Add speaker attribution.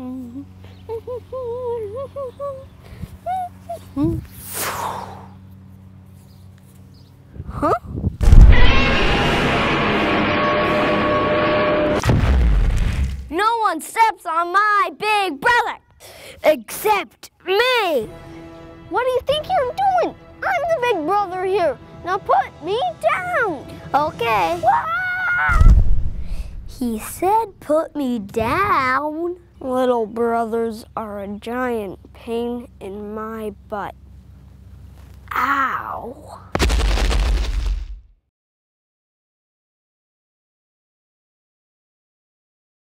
Speaker 1: Huh? No one steps on my big brother, except me. What do you think you're doing? I'm the big brother here. Now put me down. Okay. He said put me down. Little brothers are a giant pain in my butt. Ow.